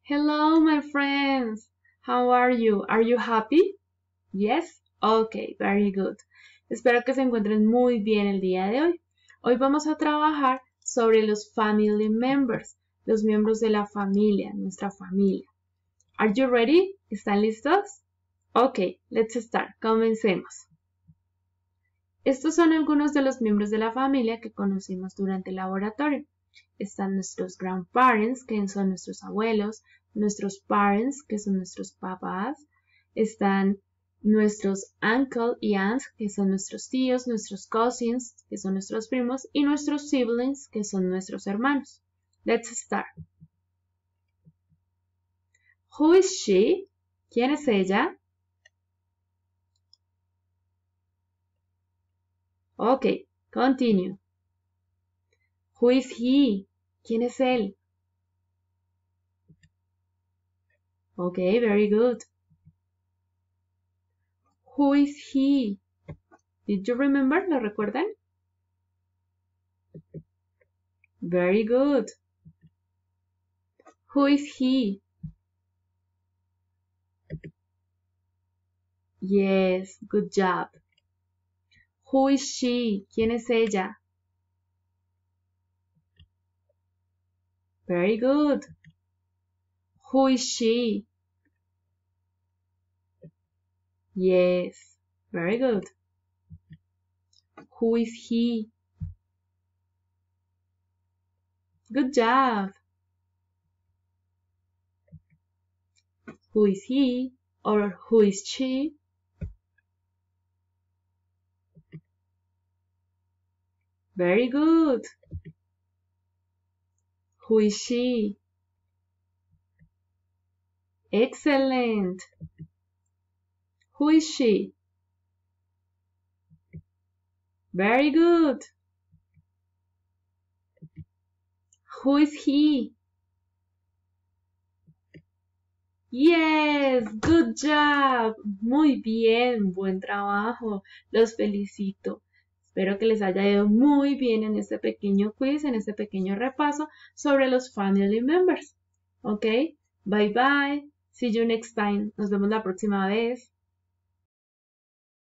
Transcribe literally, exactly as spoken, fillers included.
Hello, my friends. How are you? Are you happy? Yes? Okay, very good. Espero que se encuentren muy bien el día de hoy. Hoy vamos a trabajar sobre los family members, los miembros de la familia, nuestra familia. Are you ready? ¿Están listos? Okay, let's start. Comencemos. Estos son algunos de los miembros de la familia que conocimos durante el laboratorio. Están nuestros grandparents, que son nuestros abuelos, nuestros parents, que son nuestros papás, están nuestros uncle y aunt, que son nuestros tíos, nuestros cousins, que son nuestros primos, y nuestros siblings, que son nuestros hermanos. Let's start. Who is she? ¿Quién es ella? Okay, continue. Who is he? ¿Quién es él? Okay, very good. Who is he? Did you remember? ¿Lo recuerdan? Very good. Who is he? Yes, good job. Who is she? ¿Quién es ella? Very good. Who is she? Yes, very good. Who is he? Good job. Who is he? Or who is she? Very good. Who is she? Excellent. Who is she? Very good. Who is he? Yes, good job. Muy bien, buen trabajo. Los felicito. Espero que les haya ido muy bien en este pequeño quiz, en este pequeño repaso sobre los family members. Ok, bye bye. See you next time. Nos vemos la próxima vez.